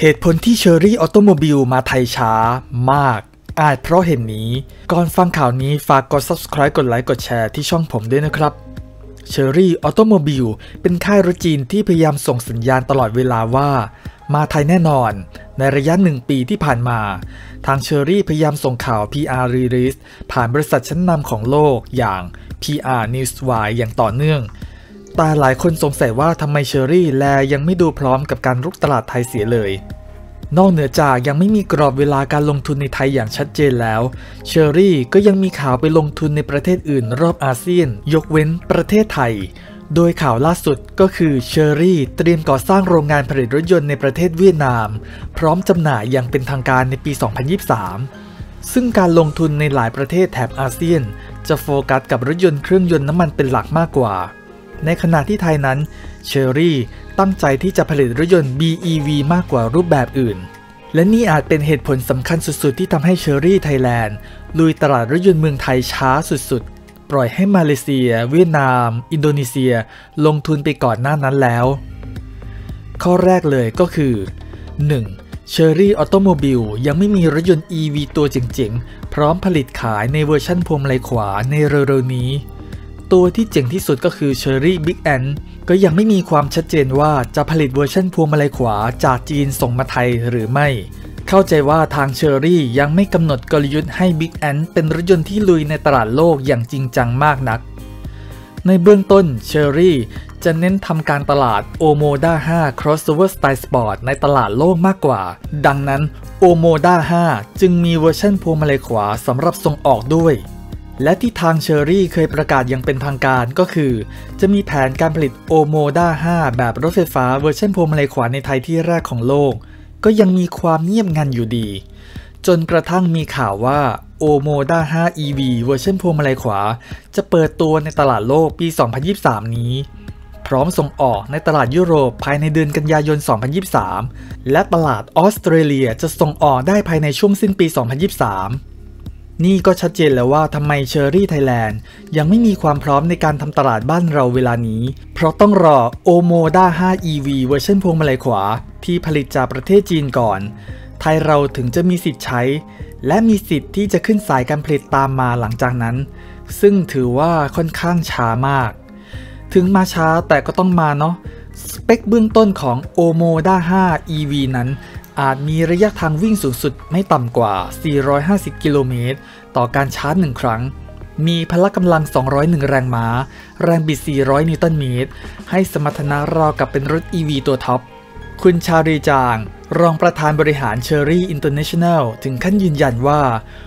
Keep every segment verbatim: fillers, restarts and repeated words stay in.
เหตุผลที่เชอรี่ออโตโมบิลมาไทยช้ามากอาจเพราะเห็นนี้ก่อนฟังข่าวนี้ฝากกด ซับสไครบ์ กดไลค์กดแชร์ที่ช่องผมด้วยนะครับเชอรี่ออโตโมบิลเป็นค่ายรถจีนที่พยายามส่งสัญญาณตลอดเวลาว่ามาไทยแน่นอนในระยะหนึ่งปีที่ผ่านมาทางเชอรี่พยายามส่งข่าว พี อาร์ Release ผ่านบริษัทชั้นนำของโลกอย่าง พี อาร์ Newswire อย่างต่อเนื่องแต่หลายคนสงสัยว่าทำไมเชอรี่แลยังไม่ดูพร้อมกับการรุกตลาดไทยเสียเลยนอกเหนือจากยังไม่มีกรอบเวลาการลงทุนในไทยอย่างชัดเจนแล้วเชอรี่ก็ยังมีข่าวไปลงทุนในประเทศอื่นรอบอาเซียนยกเว้นประเทศไทยโดยข่าวล่าสุดก็คือเชอรี่เตรียมก่อสร้างโรงงานผลิตรถยนต์ในประเทศเวียดนามพร้อมจำหน่ายอย่างเป็นทางการในปี สองพันยี่สิบสาม ซึ่งการลงทุนในหลายประเทศแถบอาเซียนจะโฟกัสกับรถยนต์เครื่องยนต์น้ำมันเป็นหลักมากกว่าในขณะที่ไทยนั้นเชอรี่ตั้งใจที่จะผลิตรถยนต์ บี อี วี มากกว่ารูปแบบอื่นและนี่อาจเป็นเหตุผลสำคัญสุดๆที่ทำให้เชอรี่ไทยแลนด์ลุยตลาดรถยนต์เมืองไทยช้าสุดๆปล่อยให้มาเลเซียเวียดนามอินโดนีเซียลงทุนไปก่อนหน้านั้นแล้วข้อแรกเลยก็คือ หนึ่ง. เชอรี่ออโตโมบิลยังไม่มีรถยนต์ อี วี ตัวเจ๋งๆพร้อมผลิตขายในเวอร์ชั่นพวงมาลัยขวาในเร็วๆนี้ตัวที่เจ๋งที่สุดก็คือ Chery Big Ant ก็ยังไม่มีความชัดเจนว่าจะผลิตเวอร์ชันพวงมาลัยขวาจากจีนส่งมาไทยหรือไม่เข้าใจว่าทาง Chery ยังไม่กำหนดกลยุทธ์ให้ Big Ant เป็นรถยนต์ที่ลุยในตลาดโลกอย่างจริงจังมากนักในเบื้องต้น Chery จะเน้นทำการตลาด Omoda ไฟว์ Crossover Style Sport ในตลาดโลกมากกว่าดังนั้น Omoda ไฟว์ จึงมีเวอร์ชันพวงมาลัยขวาสำหรับส่งออกด้วยและที่ทางเชอรี่เคยประกาศอย่างเป็นทางการก็คือจะมีแผนการผลิต Omoda ไฟว์ แบบรถไฟฟ้าเวอร์ชันพวงมาลัยขวาในไทยที่แรกของโลกก็ยังมีความเงียบงันอยู่ดีจนกระทั่งมีข่าวว่า Omoda ไฟว์ อี วี เวอร์ชันพวงมาลัยขวาจะเปิดตัวในตลาดโลกปี สองพันยี่สิบสาม นี้พร้อมส่งออกในตลาดยุโรปภายในเดือนกันยายน สองพันยี่สิบสาม และตลาดออสเตรเลียจะส่งออกได้ภายในช่วงสิ้นปี สองพันยี่สิบสามนี่ก็ชัดเจนแล้วว่าทำไมเชอรี่ไทยแลนด์ยังไม่มีความพร้อมในการทำตลาดบ้านเราเวลานี้เพราะต้องรอ Omoda ไฟว์ อี วี เวอร์ชันพวงมาลัยขวาที่ผลิตจากประเทศจีนก่อนไทยเราถึงจะมีสิทธิ์ใช้และมีสิทธิ์ที่จะขึ้นสายการผลิตตามมาหลังจากนั้นซึ่งถือว่าค่อนข้างช้ามากถึงมาช้าแต่ก็ต้องมาเนาะสเปคเบื้องต้นของ Omoda ไฟว์ อี วี นั้นอาจมีระยะทางวิ่งสูงสุดไม่ต่ำกว่าสี่ร้อยห้าสิบกิโลเมตรต่อการชาร์จหนึ่งครั้งมีพละกำลังสองร้อยเอ็ดแรงม้าแรงบิดสี่ร้อยนิวตันเมตรให้สมรรถนะราวกับเป็นรถ อี วี ตัวท็อปคุณชารีจางรองประธานบริหาร Chery International ถึงขั้นยืนยันว่า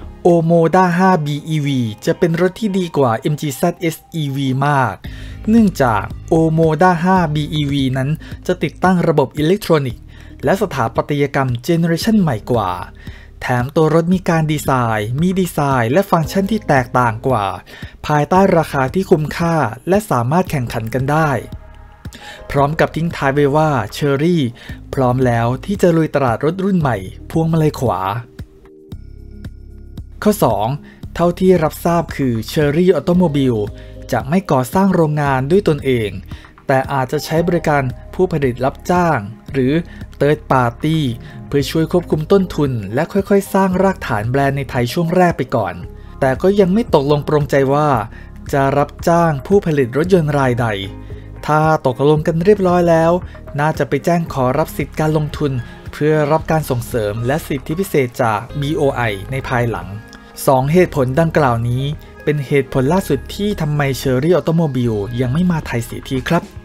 Omoda ไฟว์ บี อี วี จะเป็นรถที่ดีกว่า เอ็ม จี แซด เอส อี วี มากเนื่องจาก Omoda ไฟว์ บี อี วี นั้นจะติดตั้งระบบอิเล็กทรอนิกส์และสถาปัตยกรรมเจเนอเรชันใหม่กว่าแถมตัวรถมีการดีไซน์มีดีไซน์และฟังก์ชันที่แตกต่างกว่าภายใต้ราคาที่คุ้มค่าและสามารถแข่งขันกันได้พร้อมกับทิ้งท้ายไว้ว่าเชอรี่พร้อมแล้วที่จะลุยตลาดรถรุ่นใหม่พวงมาลัยขวาข้อสองเท่าที่รับทราบคือ Chery Automobile จะไม่ก่อสร้างโรงงานด้วยตนเองแต่อาจจะใช้บริการผู้ผลิตรับจ้างหรือ Third Party เพื่อช่วยควบคุมต้นทุนและค่อยๆสร้างรากฐานแบรนด์ในไทยช่วงแรกไปก่อนแต่ก็ยังไม่ตกลงปรงใจว่าจะรับจ้างผู้ผลิตรถยนต์รายใดถ้าตกลงกันเรียบร้อยแล้วน่าจะไปแจ้งขอรับสิทธิการลงทุนเพื่อรับการส่งเสริมและสิทธิพิเศษจาก บี โอ ไอ ในภายหลังสองเหตุผลดังกล่าวนี้เป็นเหตุผลล่าสุดที่ทำไม Chery Automobile ยังไม่มาไทยเสียทีครับ